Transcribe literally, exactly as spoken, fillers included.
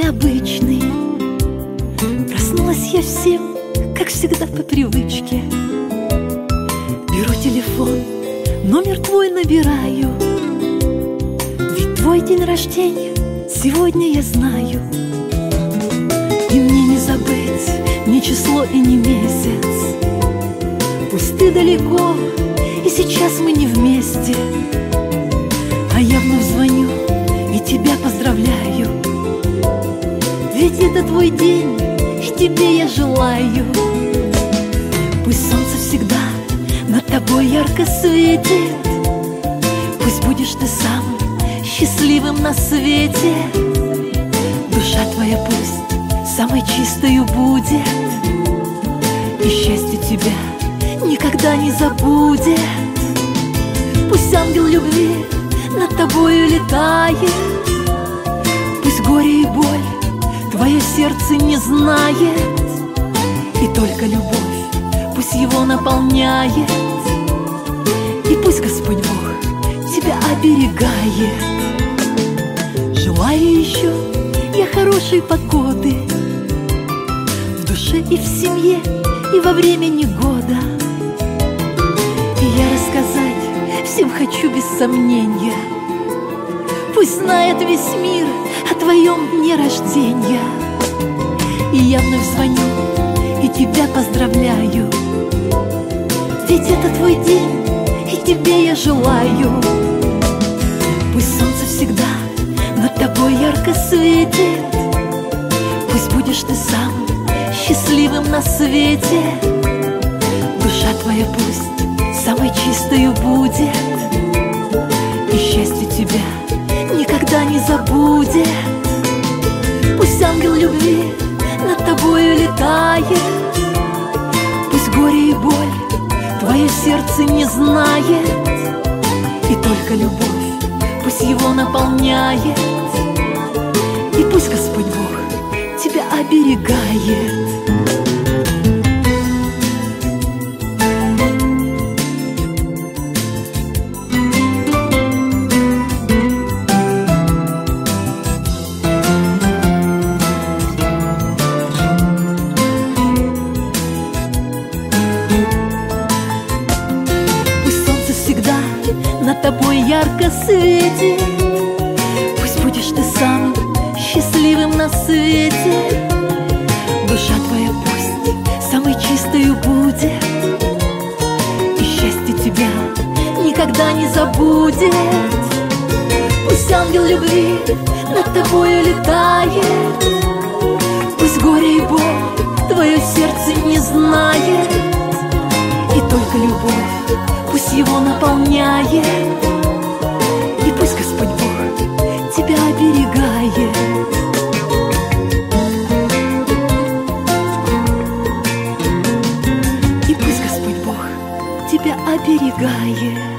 необычный. Проснулась я всем, как всегда, по привычке. Беру телефон, номер твой набираю. Ведь твой день рождения сегодня я знаю. И мне не забыть ни число и ни месяц. Пусть ты далеко, и сейчас мы не вместе, а я вновь звоню и тебя поздравляю. Ведь это твой день, и тебе я желаю. Пусть солнце всегда над тобой ярко светит. Пусть будешь ты самым счастливым на свете. Душа твоя пусть самой чистою будет, и счастье тебя никогда не забудет. Пусть ангел любви над тобою летает. Пусть горе и боль твое сердце не знает, и только любовь пусть его наполняет. И пусть Господь Бог тебя оберегает. Желаю еще я хорошей погоды в душе и в семье, и во время негода. И я рассказать всем хочу без сомнения. Пусть знает весь мир о твоем дне рождения. И я вновь звоню и тебя поздравляю. Ведь это твой день, и тебе я желаю. Пусть солнце всегда над тобой ярко светит. Пусть будешь ты самым счастливым на свете. Душа твоя пусть самой чистою будет, и счастье тебя никогда не забудет. Пусть ангел любви над тобою летает. Пусть горе и боль твое сердце не знает, и только любовь пусть его наполняет. И пусть Господь Бог тебя оберегает. Над тобой ярко светит. Пусть будешь ты самым счастливым на свете. Душа твоя пусть самой чистою будет, и счастье тебя никогда не забудет. Пусть ангел любви над тобою летает. Пусть горе и боль твое сердце не знает, и только любовь пусть его наполняет. И пусть Господь Бог тебя оберегает. И пусть Господь Бог тебя оберегает.